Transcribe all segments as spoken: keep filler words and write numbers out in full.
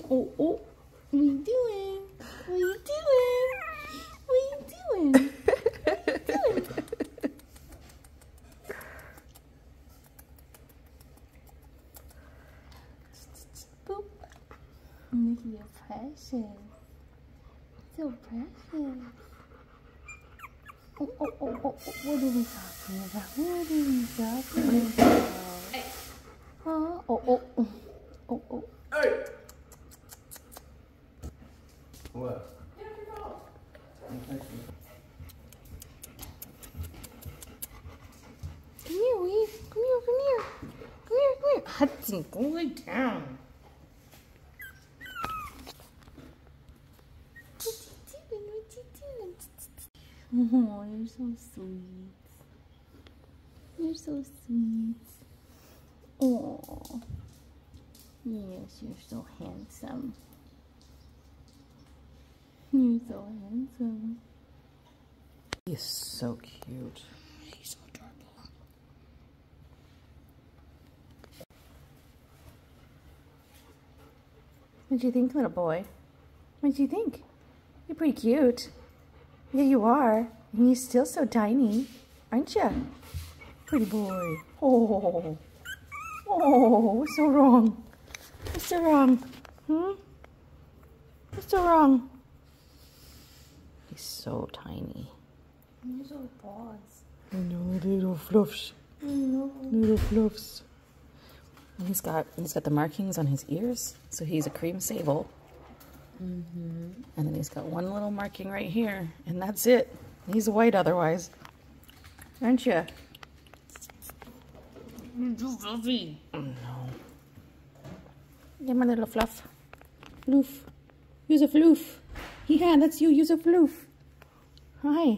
Oh, oh. What are you doing? What are you doing? What are you doing? What are you doing? Boop. Look at your precious. So precious. Oh, oh, oh, oh, oh. What are we talking about? What are we talking about? Hey. Huh? Oh, oh, oh. Oh, oh. Hey! What? Come here, Weave. Come here, come here. Come here, come here. Hudson, go lay down. What you doing? What you doing? Oh, you're so sweet. You're so sweet. Oh. Yes, you're so handsome. You're so handsome. He is so cute. He's so adorable. What'd you think, little boy? What'd you think? You're pretty cute. Yeah, you are. And you're still so tiny, aren't you? Pretty boy. Oh. Oh, what's so wrong? What's so wrong? Hmm? What's so wrong? He's so tiny. You're so paws. I know, little fluffs. I know. Little fluffs. And he's got he's got the markings on his ears, so he's a cream sable. Mm-hmm. And then he's got one little marking right here, and that's it. He's white otherwise, aren't you? You're too fluffy. Oh, no. Get my little fluff. Floof. Use a floof. Yeah, that's you. Use a floof. Hi.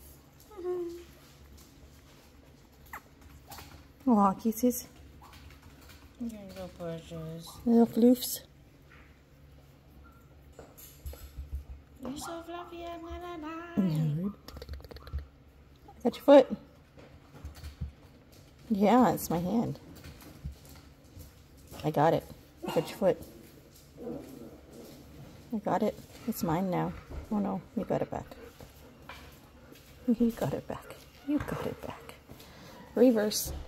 Aw, kisses. You're so precious. Little floofs. You're so fluffy and la la la. Got your foot. Yeah, it's my hand. I got it. I got your foot. I got it. It's mine now. Oh no, you got it back. You got it back. You got it back. Reverse.